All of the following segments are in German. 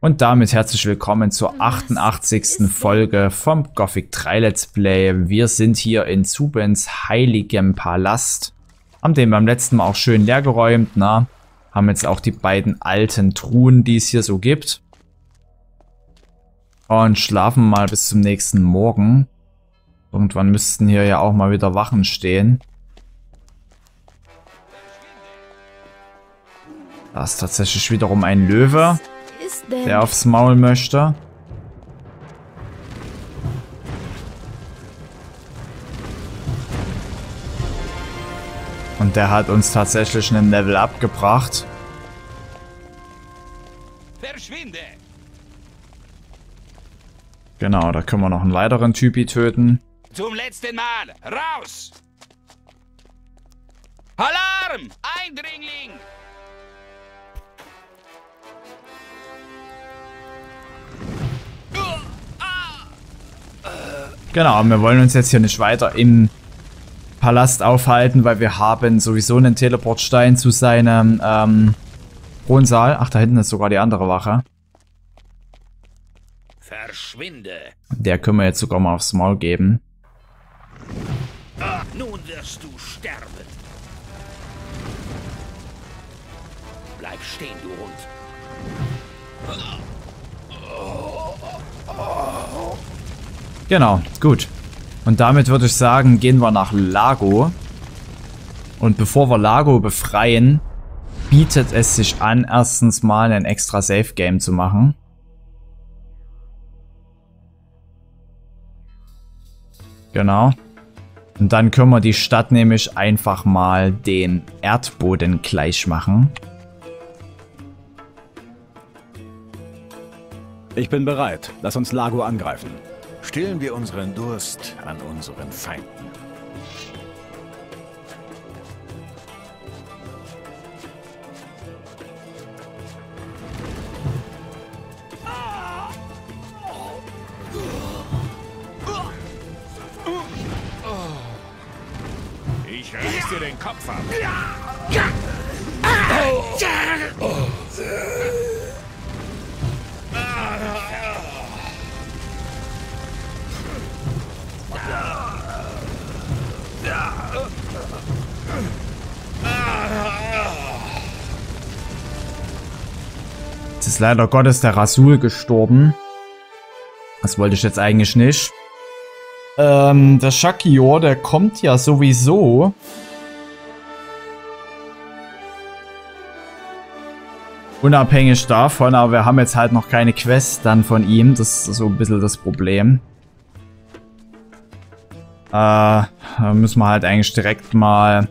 Und damit herzlich willkommen zur 88. Folge vom Gothic 3 Let's Play. Wir sind hier in Zubens heiligem Palast. Haben den beim letzten Mal auch schön leer geräumt, ne? Haben jetzt auch die beiden alten Truhen, die es hier so gibt. Und schlafen mal bis zum nächsten Morgen. Irgendwann müssten hier ja auch mal wieder Wachen stehen. Da ist tatsächlich wiederum ein Löwe, der aufs Maul möchte. Und der hat uns tatsächlich einen Level Up gebracht. Verschwinde! Genau, da können wir noch einen weiteren Typi töten. Zum letzten Mal! Raus! Alarm! Eindringling! Genau, wir wollen uns jetzt hier nicht weiter im Palast aufhalten, weil wir haben sowieso einen Teleportstein zu seinem Thronsaal. Ach, da hinten ist sogar die andere Wache. Verschwinde! Der können wir jetzt sogar mal aufs Maul geben. Nun wirst du sterben. Bleib stehen, du Hund. Genau, gut. Und damit würde ich sagen, gehen wir nach Lago. Und bevor wir Lago befreien, bietet es sich an, erstens mal ein extra Safe-Game zu machen. Genau. Und dann können wir die Stadt nämlich einfach mal den Erdboden gleich machen. Ich bin bereit. Lass uns Lago angreifen. Stillen wir unseren Durst an unseren Feinden. Ich reiß dir den Kopf ab. Jetzt ist leider Gottes der Rasul gestorben. Das wollte ich jetzt eigentlich nicht. Der Shakior, der kommt ja sowieso. Unabhängig davon, aber wir haben jetzt halt noch keine Quest dann von ihm. Das ist so ein bisschen das Problem. Da müssen wir halt eigentlich direkt mal...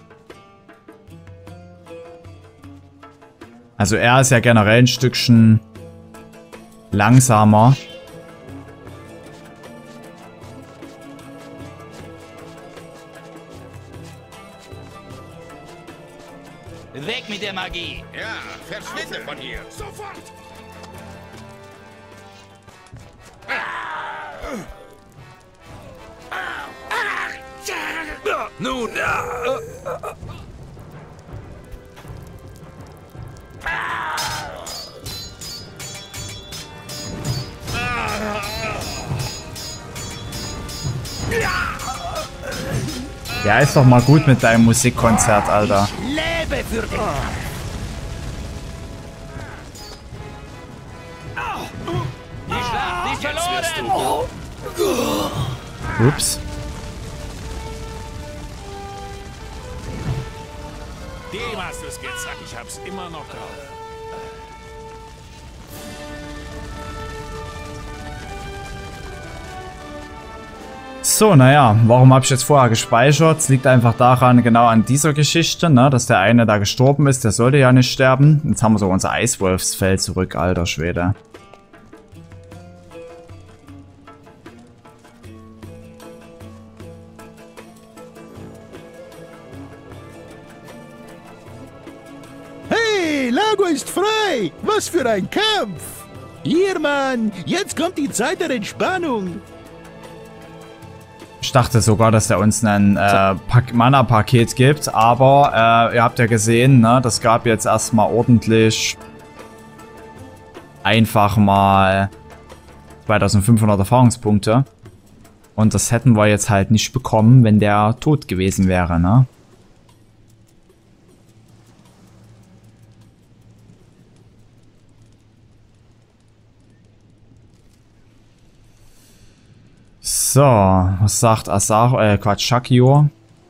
Also er ist ja generell ein Stückchen langsamer. Weg mit der Magie! Ja, verschwinde von hier! Sofort! Nun! Ja, ist doch mal gut mit deinem Musikkonzert, Alter. Lebe für dich! Die Schlacht ist verloren! Ups. Dem hast du es gezeigt. Ich hab's immer noch drauf. So, naja, warum habe ich jetzt vorher gespeichert? Es liegt einfach daran, genau an dieser Geschichte, ne, dass der eine da gestorben ist, der sollte ja nicht sterben. Jetzt haben wir so unser Eiswolfsfeld zurück, alter Schwede. Hey, Lago ist frei! Was für ein Kampf! Hier, Mann! Jetzt kommt die Zeit der Entspannung! Ich dachte sogar, dass er uns ein Mana-Paket gibt, aber ihr habt ja gesehen, ne, das gab jetzt erstmal ordentlich einfach mal 2500 Erfahrungspunkte. Und das hätten wir jetzt halt nicht bekommen, wenn der tot gewesen wäre, ne? So, was sagt Shakio?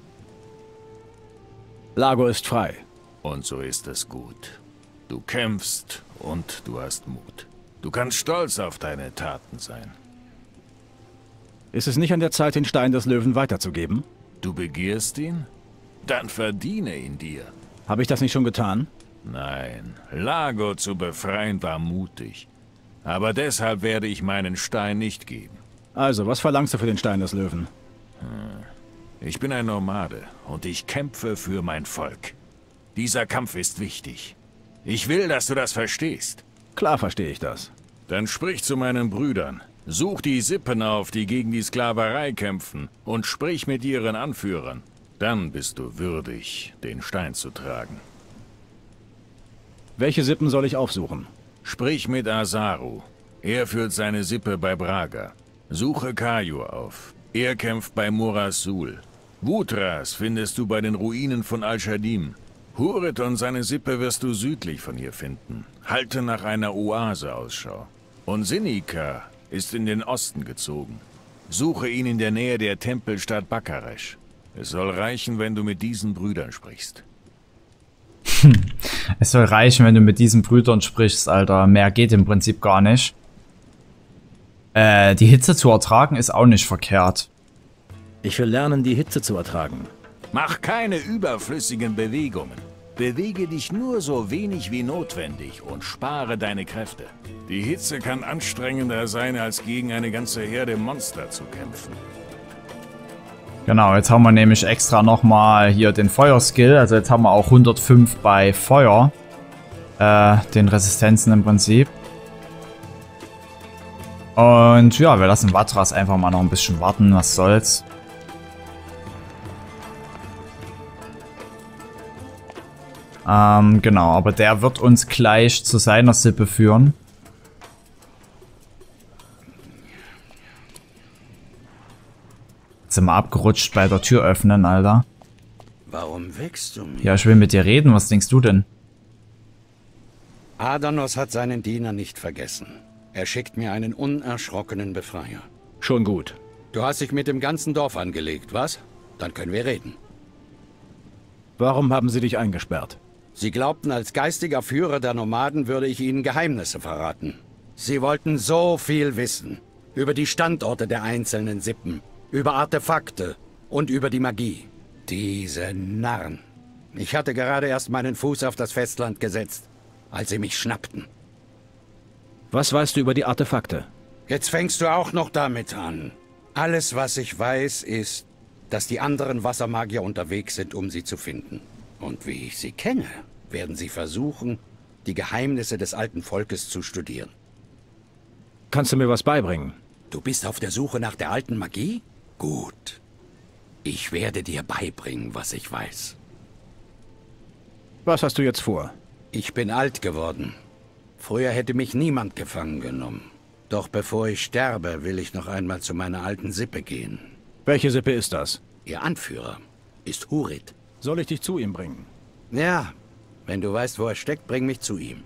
Lago ist frei. Und so ist es gut. Du kämpfst und du hast Mut. Du kannst stolz auf deine Taten sein. Ist es nicht an der Zeit, den Stein des Löwen weiterzugeben? Du begehrst ihn? Dann verdiene ihn dir. Habe ich das nicht schon getan? Nein, Lago zu befreien war mutig. Aber deshalb werde ich meinen Stein nicht geben. Also, was verlangst du für den Stein des Löwen? Ich bin ein Nomade und ich kämpfe für mein Volk. Dieser Kampf ist wichtig. Ich will, dass du das verstehst. Klar verstehe ich das. Dann sprich zu meinen Brüdern. Such die Sippen auf, die gegen die Sklaverei kämpfen, und sprich mit ihren Anführern. Dann bist du würdig, den Stein zu tragen. Welche Sippen soll ich aufsuchen? Sprich mit Asaru. Er führt seine Sippe bei Braga. Suche Kayu auf. Er kämpft bei Murasul. Wutras findest du bei den Ruinen von Al-Shadim. Hurit und seine Sippe wirst du südlich von hier finden. Halte nach einer Oase Ausschau. Und Sinika ist in den Osten gezogen. Suche ihn in der Nähe der Tempelstadt Bakaresh. Es soll reichen, wenn du mit diesen Brüdern sprichst. Es soll reichen, wenn du mit diesen Brüdern sprichst, Alter. Mehr geht im Prinzip gar nicht. Die Hitze zu ertragen ist auch nicht verkehrt. Ich will lernen, die Hitze zu ertragen. Mach keine überflüssigen Bewegungen. Bewege dich nur so wenig wie notwendig und spare deine Kräfte. Die Hitze kann anstrengender sein, als gegen eine ganze Herde Monster zu kämpfen. Genau, jetzt haben wir nämlich extra nochmal hier den Feuerskill. Also jetzt haben wir auch 105 bei Feuer. Den Resistenzen im Prinzip. Und ja, wir lassen Vatras einfach mal noch ein bisschen warten. Was soll's. Genau, aber der wird uns gleich zu seiner Sippe führen. Jetzt sind wir abgerutscht bei der Tür öffnen, Alter. Warum wächst du mir? Ja, ich will mit dir reden. Was denkst du denn? Adanos hat seinen Diener nicht vergessen. Er schickt mir einen unerschrockenen Befreier. Schon gut. Du hast dich mit dem ganzen Dorf angelegt, was? Dann können wir reden. Warum haben sie dich eingesperrt? Sie glaubten, als geistiger Führer der Nomaden würde ich ihnen Geheimnisse verraten. Sie wollten so viel wissen. Über die Standorte der einzelnen Sippen, über Artefakte und über die Magie. Diese Narren. Ich hatte gerade erst meinen Fuß auf das Festland gesetzt, als sie mich schnappten. Was weißt du über die Artefakte? Jetzt fängst du auch noch damit an. Alles, was ich weiß, ist, dass die anderen Wassermagier unterwegs sind, um sie zu finden. Und wie ich sie kenne, werden sie versuchen, die Geheimnisse des alten Volkes zu studieren. Kannst du mir was beibringen? Du bist auf der Suche nach der alten Magie? Gut. Ich werde dir beibringen, was ich weiß. Was hast du jetzt vor? Ich bin alt geworden. Früher hätte mich niemand gefangen genommen. Doch bevor ich sterbe, will ich noch einmal zu meiner alten Sippe gehen. Welche Sippe ist das? Ihr Anführer ist Hurit. Soll ich dich zu ihm bringen? Ja, wenn du weißt, wo er steckt, bring mich zu ihm.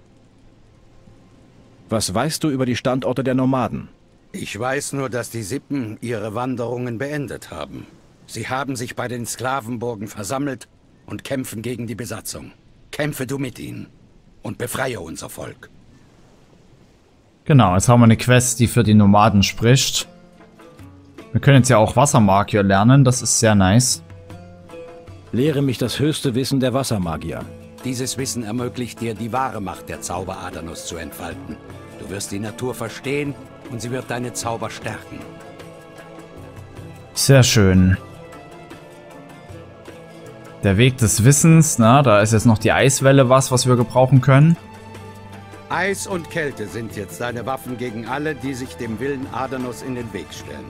Was weißt du über die Standorte der Nomaden? Ich weiß nur, dass die Sippen ihre Wanderungen beendet haben. Sie haben sich bei den Sklavenburgen versammelt und kämpfen gegen die Besatzung. Kämpfe du mit ihnen und befreie unser Volk. Genau, jetzt haben wir eine Quest, die für die Nomaden spricht. Wir können jetzt ja auch Wassermagier lernen, das ist sehr nice. Lehre mich das höchste Wissen der Wassermagier. Dieses Wissen ermöglicht dir, die wahre Macht der Zauber Adanos zu entfalten. Du wirst die Natur verstehen und sie wird deine Zauber stärken. Sehr schön. Der Weg des Wissens, na, da ist jetzt noch die Eiswelle was wir gebrauchen können. Eis und Kälte sind jetzt deine Waffen gegen alle, die sich dem Willen Adanos in den Weg stellen.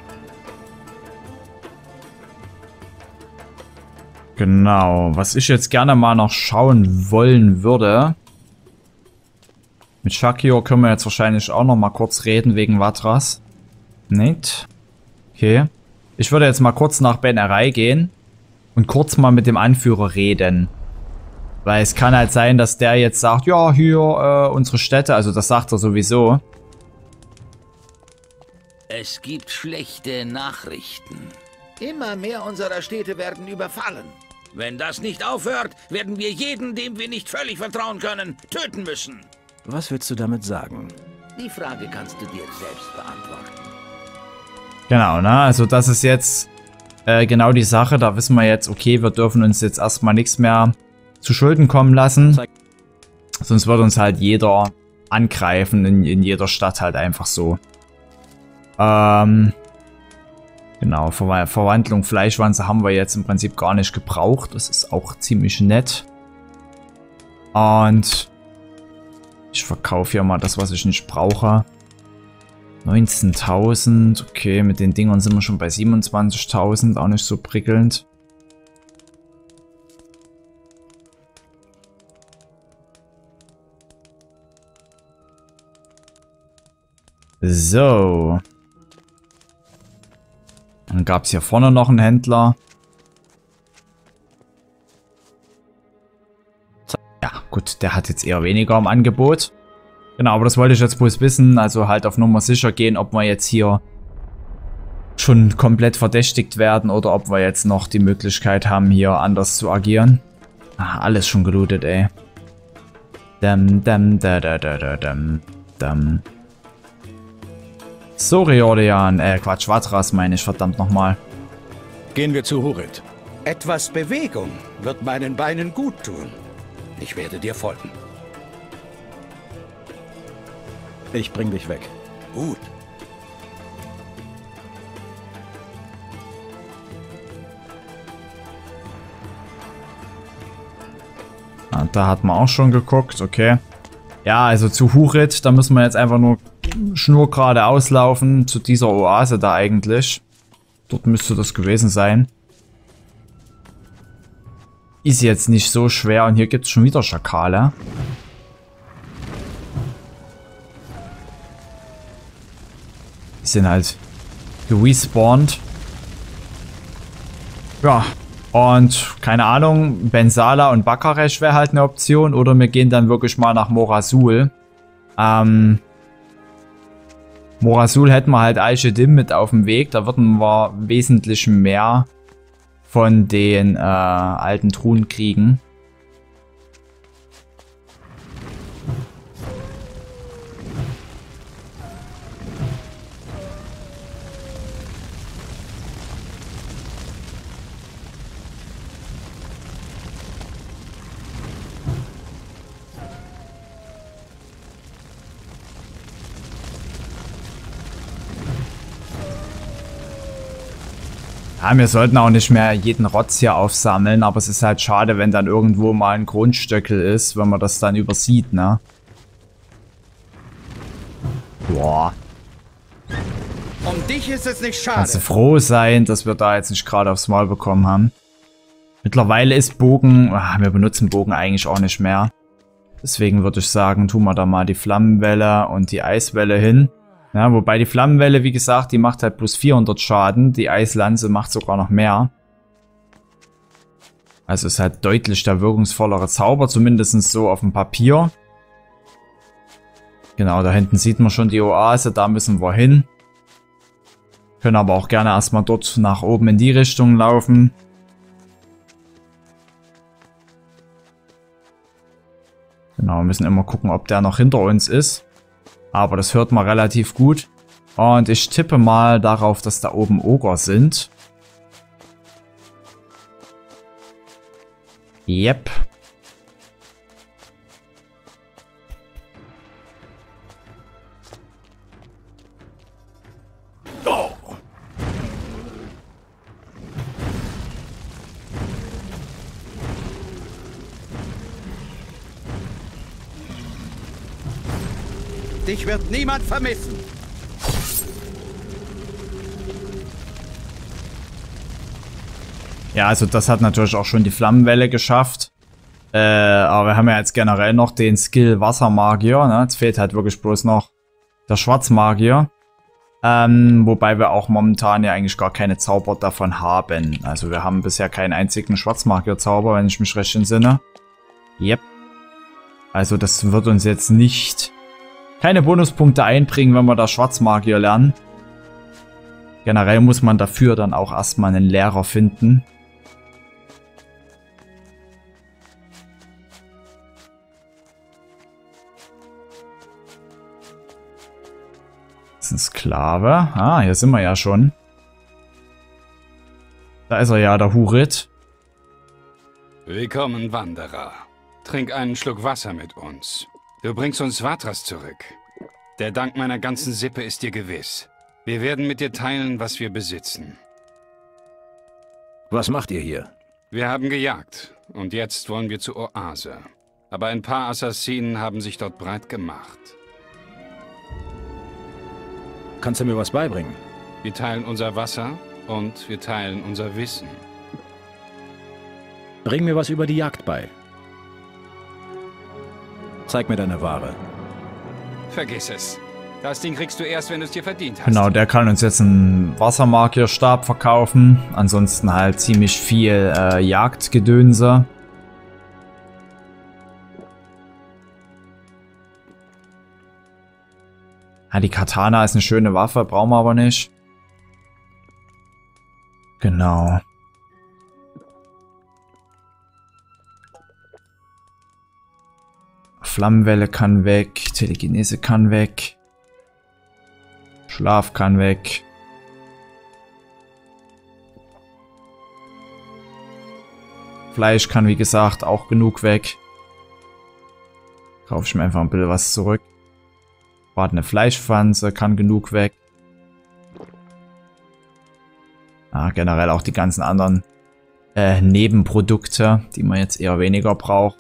Genau, was ich jetzt gerne mal noch schauen wollen würde. Mit Shakio können wir jetzt wahrscheinlich auch noch mal kurz reden wegen Vatras. Nicht? Okay. Ich würde jetzt mal kurz nach Benerei gehen und kurz mal mit dem Anführer reden. Weil es kann halt sein, dass der jetzt sagt, ja, hier, unsere Städte, also das sagt er sowieso. Es gibt schlechte Nachrichten. Immer mehr unserer Städte werden überfallen. Wenn das nicht aufhört, werden wir jeden, dem wir nicht völlig vertrauen können, töten müssen. Was willst du damit sagen? Die Frage kannst du dir selbst beantworten. Genau, ne? Also das ist jetzt genau die Sache. Da wissen wir jetzt, okay, wir dürfen uns jetzt erstmal nichts mehr zu Schulden kommen lassen. Sonst wird uns halt jeder angreifen, in jeder Stadt halt einfach so. Genau, Verwandlung Fleischwanze haben wir jetzt im Prinzip gar nicht gebraucht. Das ist auch ziemlich nett. Und ich verkaufe hier mal das, was ich nicht brauche. 19.000. Okay, mit den Dingern sind wir schon bei 27.000. Auch nicht so prickelnd. So. Dann gab es hier vorne noch einen Händler. Ja, gut, der hat jetzt eher weniger im Angebot. Genau, aber das wollte ich jetzt bloß wissen. Also halt auf Nummer sicher gehen, ob wir jetzt hier schon komplett verdächtigt werden oder ob wir jetzt noch die Möglichkeit haben, hier anders zu agieren. Ah, alles schon gelootet, ey. So, Riordan, Quatsch, Vatras meine ich, verdammt nochmal. Gehen wir zu Hurit. Etwas Bewegung wird meinen Beinen gut tun. Ich werde dir folgen. Ich bring dich weg. Gut. Ah, da hat man auch schon geguckt, okay. Ja, also zu Hurit, da müssen wir jetzt einfach nur schnurgerade auslaufen, zu dieser Oase da eigentlich. Dort müsste das gewesen sein. Ist jetzt nicht so schwer und hier gibt es schon wieder Schakale. Die sind halt gerespawnt. Ja, und keine Ahnung, Bensala und Bakaresh wäre halt eine Option. Oder wir gehen dann wirklich mal nach Morasul. Morasul hätten wir halt Al-Shedim mit auf dem Weg. Da würden wir wesentlich mehr von den alten Truhen kriegen. Ja, wir sollten auch nicht mehr jeden Rotz hier aufsammeln, aber es ist halt schade, wenn dann irgendwo mal ein Grundstöckel ist, wenn man das dann übersieht, ne? Boah. Um dich ist es nicht schade. Kannst du froh sein, dass wir da jetzt nicht gerade aufs Maul bekommen haben. Mittlerweile ist Bogen... wir benutzen Bogen eigentlich auch nicht mehr. Deswegen würde ich sagen, tun wir da mal die Flammenwelle und die Eiswelle hin. Ja, wobei die Flammenwelle, wie gesagt, die macht halt plus 400 Schaden. Die Eislanze macht sogar noch mehr. Also ist halt deutlich der wirkungsvollere Zauber, zumindest so auf dem Papier. Genau, da hinten sieht man schon die Oase, da müssen wir hin. Können aber auch gerne erstmal dort nach oben in die Richtung laufen. Genau, wir müssen immer gucken, ob der noch hinter uns ist. Aber das hört man relativ gut. Und ich tippe mal darauf, dass da oben Oger sind. Yep. Oh. Dich wird niemand vermissen. Ja, also das hat natürlich auch schon die Flammenwelle geschafft. Aber wir haben ja jetzt generell noch den Skill Wassermagier, ne? Jetzt fehlt halt wirklich bloß noch der Schwarzmagier. Wobei wir auch momentan ja eigentlich gar keine Zauber davon haben. Also wir haben bisher keinen einzigen Schwarzmagier-Zauber, wenn ich mich recht entsinne. Yep. Also das wird uns jetzt nicht keine Bonuspunkte einbringen, wenn wir da Schwarzmagier lernen. Generell muss man dafür dann auch erstmal einen Lehrer finden. Das ist ein Sklave. Ah, hier sind wir ja schon. Da ist er ja, der Hurit. Willkommen, Wanderer. Trink einen Schluck Wasser mit uns. Du bringst uns Vatras zurück. Der Dank meiner ganzen Sippe ist dir gewiss. Wir werden mit dir teilen, was wir besitzen. Was macht ihr hier? Wir haben gejagt und jetzt wollen wir zur Oase. Aber ein paar Assassinen haben sich dort breit gemacht. Kannst du mir was beibringen? Wir teilen unser Wasser und wir teilen unser Wissen. Bring mir was über die Jagd bei. Zeig mir deine Ware. Vergiss es. Das Ding kriegst du erst, wenn du es dir verdient hast. Genau, der kann uns jetzt einen Wassermagierstab verkaufen. Ansonsten halt ziemlich viel Jagdgedönse. Ja, die Katana ist eine schöne Waffe, brauchen wir aber nicht. Genau. Flammenwelle kann weg, Telekinese kann weg. Schlaf kann weg. Fleisch kann wie gesagt auch genug weg. Kaufe ich mir einfach ein bisschen was zurück. Eine Fleischpfanze kann genug weg. Generell auch die ganzen anderen Nebenprodukte, die man jetzt eher weniger braucht.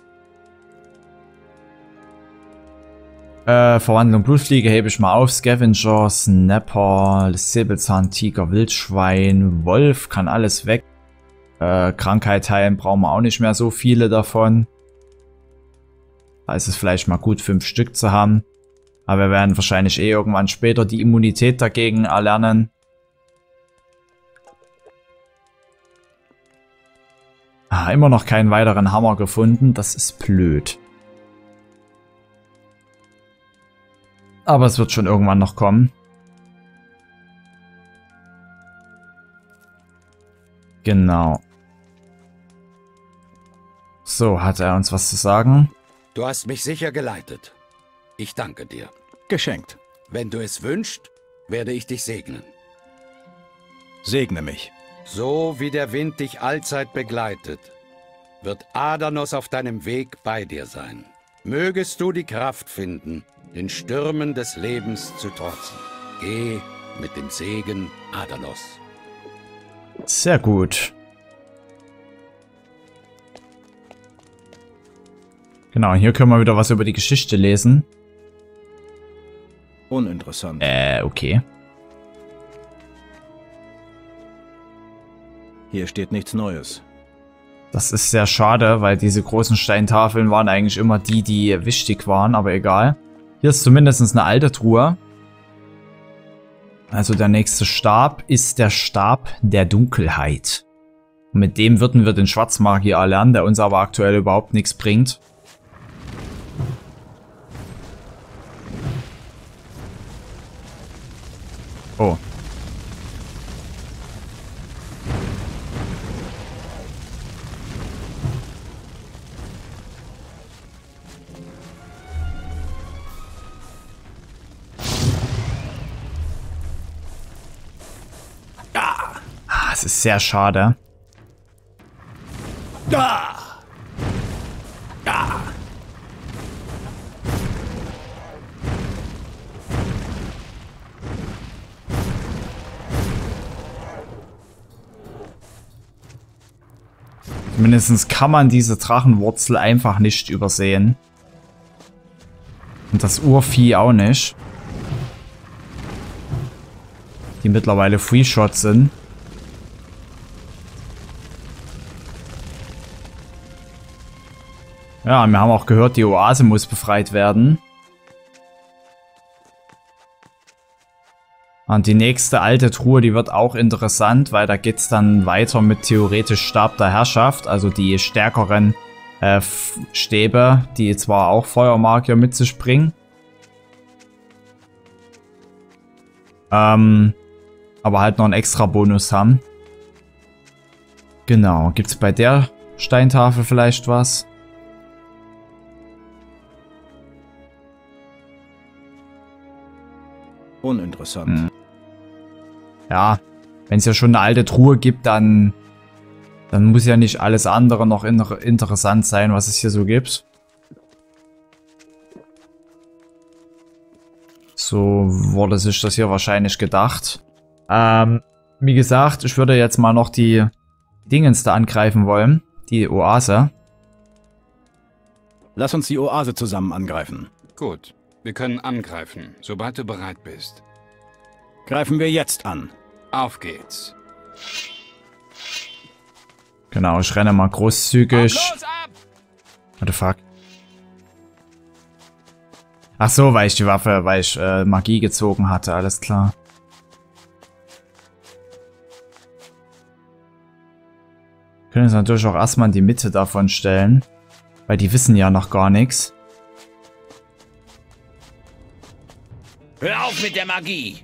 Verwandlung Blutfliege hebe ich mal auf. Scavenger, Snapper, Säbelzahntiger, Wildschwein, Wolf kann alles weg. Krankheit heilen brauchen wir auch nicht mehr so viele davon. Da ist es vielleicht mal gut 5 Stück zu haben. Aber wir werden wahrscheinlich irgendwann später die Immunität dagegen erlernen. Immer noch keinen weiteren Hammer gefunden. Das ist blöd. Aber es wird schon irgendwann noch kommen. Genau. So, hat er uns was zu sagen? Du hast mich sicher geleitet. Ich danke dir. Geschenkt. Wenn du es wünschst, werde ich dich segnen. Segne mich. So wie der Wind dich allzeit begleitet, wird Adanos auf deinem Weg bei dir sein. Mögest du die Kraft finden, den Stürmen des Lebens zu trotzen. Geh mit dem Segen Adanos. Sehr gut. Genau, hier können wir wieder was über die Geschichte lesen. Uninteressant. Okay. Hier steht nichts Neues. Das ist sehr schade, weil diese großen Steintafeln waren eigentlich immer die, die wichtig waren, aber egal. Hier ist zumindest eine alte Truhe. Also der nächste Stab ist der Stab der Dunkelheit. Und mit dem würden wir den Schwarzmagier erlernen, der uns aber aktuell überhaupt nichts bringt. Oh. Es ist sehr schade. Zumindest kann man diese Drachenwurzel einfach nicht übersehen. Und das Urvieh auch nicht. Die mittlerweile Free-Shot sind. Ja, wir haben auch gehört, die Oase muss befreit werden. Und die nächste alte Truhe, die wird auch interessant, weil da geht es dann weiter mit theoretisch Stab der Herrschaft. Also die stärkeren Stäbe, die zwar auch Feuermagier mit sich bringen. Aber halt noch einen extra Bonus haben. Genau, gibt es bei der Steintafel vielleicht was? Uninteressant. Ja, wenn es ja schon eine alte Truhe gibt, dann muss ja nicht alles andere noch interessant sein, was es hier so gibt. So wurde sich das hier wahrscheinlich gedacht. Wie gesagt, ich würde jetzt mal noch die Dingens da angreifen wollen. Die Oase. Lass uns die Oase zusammen angreifen. Gut, wir können angreifen, sobald du bereit bist. Greifen wir jetzt an. Auf geht's. Genau, ich renne mal großzügig. What the fuck? Ach so, weil ich Magie gezogen hatte, alles klar. Können uns natürlich auch erstmal in die Mitte davon stellen, weil die wissen ja noch gar nichts. Hör auf mit der Magie!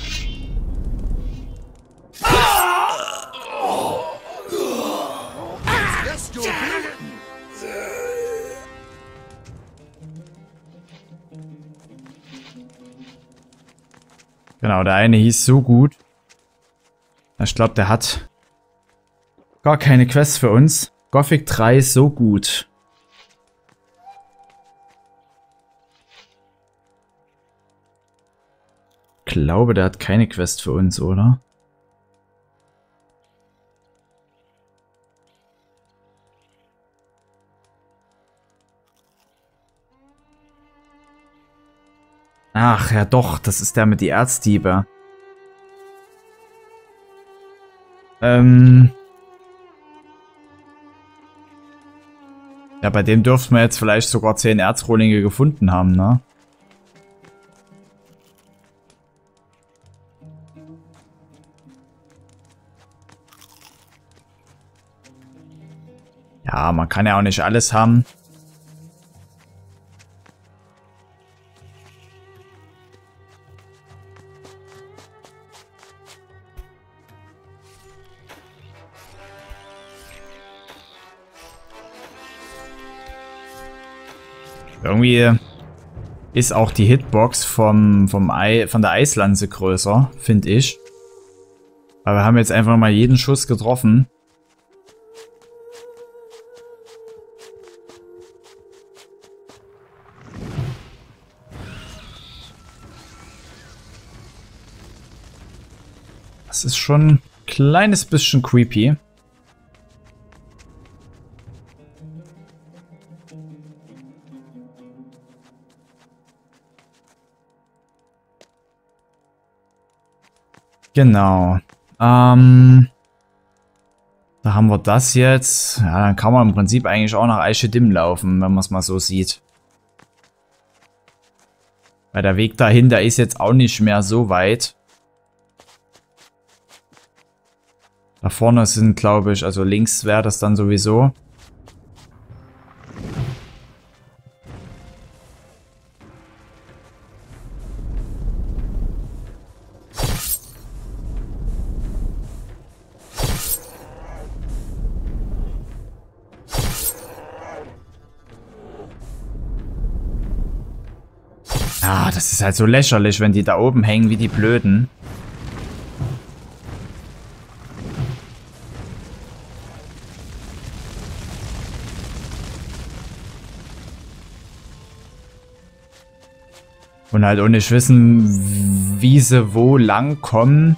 Genau, der eine hieß so gut. Ich glaube, der hat gar keine Quest für uns. Gothic 3 so gut. Ich glaube, der hat keine Quest für uns, oder? Ach, ja doch, das ist der mit die Erzdiebe. Ja, bei dem dürften wir jetzt vielleicht sogar 10 Erzrohlinge gefunden haben, ne? Ja, man kann ja auch nicht alles haben. Irgendwie ist auch die Hitbox von der Eislanze größer, finde ich. Aber wir haben jetzt einfach mal jeden Schuss getroffen. Das ist schon ein kleines bisschen creepy. Genau. Da haben wir das jetzt. Ja, dann kann man im Prinzip eigentlich auch nach Aishedim laufen, wenn man es mal so sieht. Weil der Weg dahin, der ist jetzt auch nicht mehr so weit. Da vorne sind, glaube ich, also links wäre das dann sowieso. Ah, das ist halt so lächerlich, wenn die da oben hängen wie die Blöden. Und halt auch nicht wissen, wie sie wo lang kommen.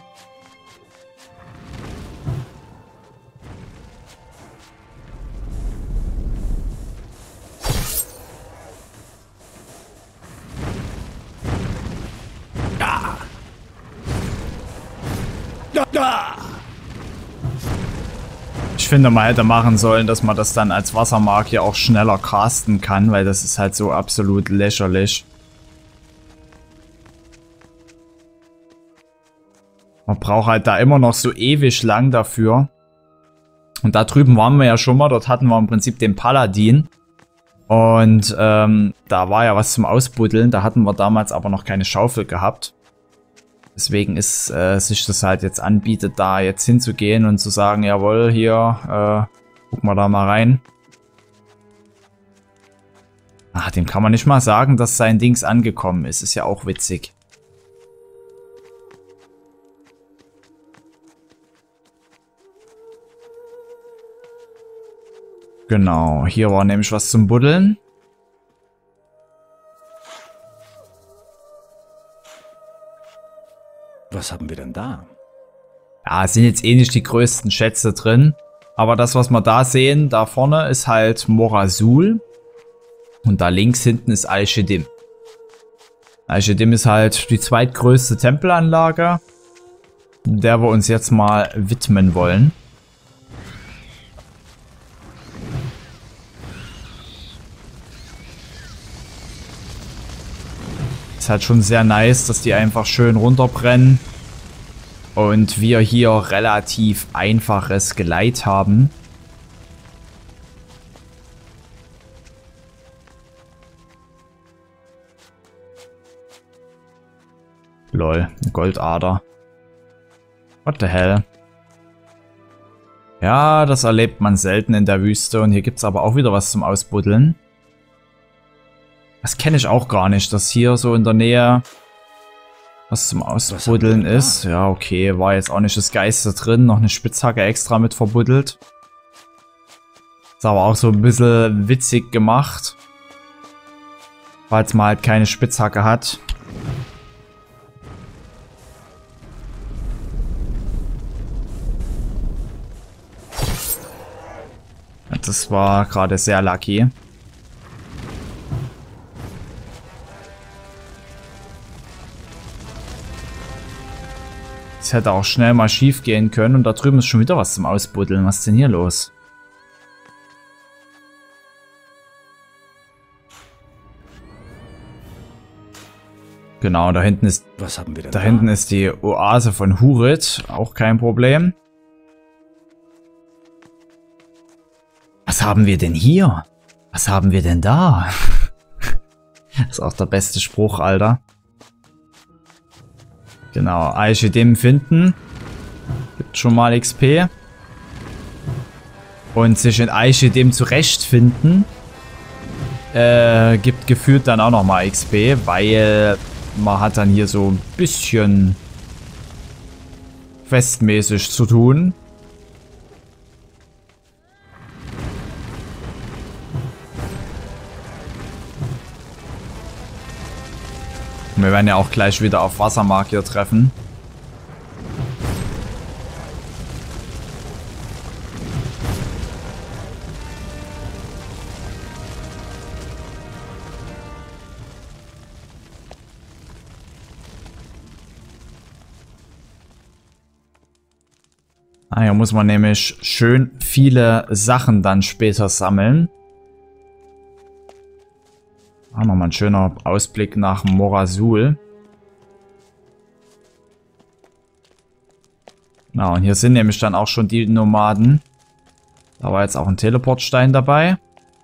Ich finde, man hätte machen sollen, dass man das dann als Wassermagier auch schneller casten kann, weil das ist halt so absolut lächerlich. Man braucht halt da immer noch so ewig lang dafür. Und da drüben waren wir ja schon mal, dort hatten wir im Prinzip den Paladin. Und da war ja was zum Ausbuddeln, da hatten wir damals aber noch keine Schaufel gehabt. Deswegen ist sich das halt jetzt anbietet, da jetzt hinzugehen und zu sagen, jawohl, hier, gucken wir da mal rein. Ach, dem kann man nicht mal sagen, dass sein Dings angekommen ist. Ist ja auch witzig. Genau, hier war nämlich was zum Buddeln. Was haben wir denn da? Ja, es sind jetzt eh nicht die größten Schätze drin. Aber das, was wir da sehen, da vorne ist halt Mor Azul. Und da links hinten ist Al-Shedim. Al-Shedim ist halt die zweitgrößte Tempelanlage, der wir uns jetzt mal widmen wollen. Ist halt schon sehr nice, dass die einfach schön runterbrennen. Und wir hier relativ einfaches Geleit haben. Lol, eine Goldader. What the hell? Ja, das erlebt man selten in der Wüste. Und hier gibt es aber auch wieder was zum Ausbuddeln. Das kenne ich auch gar nicht, dass hier so in der Nähe was zum Ausbuddeln ist. Ja, okay, war jetzt auch nicht das Geiste drin. Noch eine Spitzhacke extra mit verbuddelt. Ist aber auch so ein bisschen witzig gemacht. Falls man halt keine Spitzhacke hat. Das war gerade sehr lucky. Das hätte auch schnell mal schief gehen können. Und da drüben ist schon wieder was zum Ausbuddeln. Was ist denn hier los? Genau, da hinten ist, was haben wir denn hinten ist die Oase von Hurid. Auch kein Problem. Was haben wir denn hier? Was haben wir denn da? Das ist auch der beste Spruch, Alter. Genau, Al-Shedim finden. Gibt schon mal XP. Und sich in Al-Shedim zurechtfinden. Gibt gefühlt dann auch nochmal XP, weil man hat dann hier so ein bisschen questmäßig zu tun. Wir werden ja auch gleich wieder auf Wassermagier treffen. Ah, hier muss man nämlich schön viele Sachen dann später sammeln. Ah, nochmal ein schöner Ausblick nach Mor Azul. Na, und hier sind nämlich dann auch schon die Nomaden. Da war jetzt auch ein Teleportstein dabei.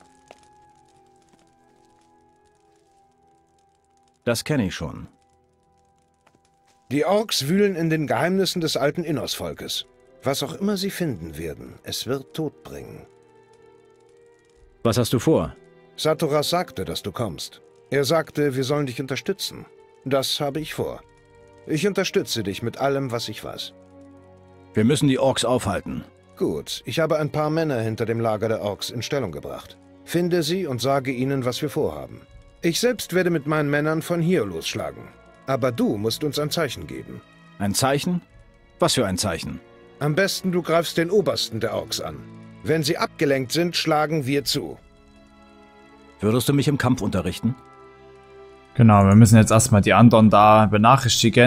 Das kenne ich schon. Die Orks wühlen in den Geheimnissen des alten Innos-Volkes. Was auch immer sie finden werden, es wird Tod bringen. Was hast du vor? Saturas sagte, dass du kommst. Er sagte, wir sollen dich unterstützen. Das habe ich vor. Ich unterstütze dich mit allem, was ich weiß. Wir müssen die Orks aufhalten. Gut, ich habe ein paar Männer hinter dem Lager der Orks in Stellung gebracht. Finde sie und sage ihnen, was wir vorhaben. Ich selbst werde mit meinen Männern von hier losschlagen. Aber du musst uns ein Zeichen geben. Ein Zeichen? Was für ein Zeichen? Am besten du greifst den Obersten der Orks an. Wenn sie abgelenkt sind, schlagen wir zu. Würdest du mich im Kampf unterrichten? Genau, wir müssen jetzt erstmal die anderen da benachrichtigen.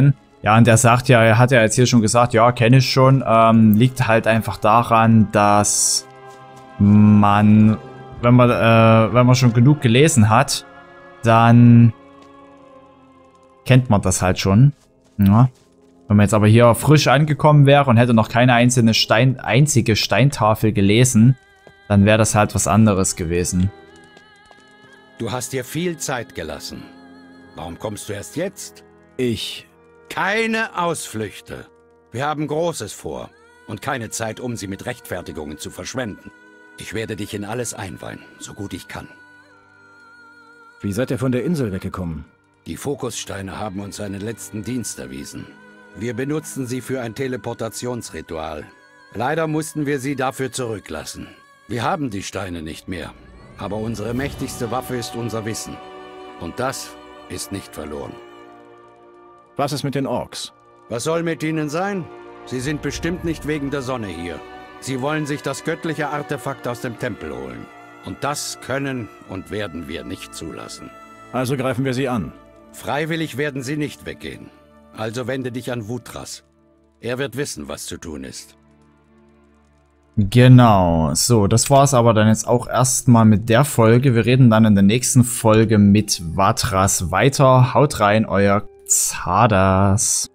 Ja, und er sagt ja, er hat ja jetzt hier schon gesagt, ja, kenne ich schon. Liegt halt einfach daran, dass man, wenn man schon genug gelesen hat, dann kennt man das halt schon. Ja. Wenn man jetzt aber hier frisch angekommen wäre und hätte noch keine einzige Steintafel gelesen, dann wäre das halt was anderes gewesen. Du hast dir viel Zeit gelassen. Warum kommst du erst jetzt? Keine Ausflüchte. Wir haben Großes vor und keine Zeit, um sie mit Rechtfertigungen zu verschwenden. Ich werde dich in alles einweihen, so gut ich kann. Wie seid ihr von der Insel weggekommen? Die Fokussteine haben uns einen letzten Dienst erwiesen. Wir benutzten sie für ein Teleportationsritual. Leider mussten wir sie dafür zurücklassen. Wir haben die Steine nicht mehr, aber unsere mächtigste Waffe ist unser Wissen. Und das ist nicht verloren. Was ist mit den Orks? Was soll mit ihnen sein? Sie sind bestimmt nicht wegen der Sonne hier. Sie wollen sich das göttliche Artefakt aus dem Tempel holen. Und das können und werden wir nicht zulassen. Also greifen wir sie an. Freiwillig werden sie nicht weggehen. Also wende dich an Wutras. Er wird wissen, was zu tun ist. Genau, so, das war's aber dann jetzt auch erstmal mit der Folge. Wir reden dann in der nächsten Folge mit Vatras weiter. Haut rein, euer Xardas.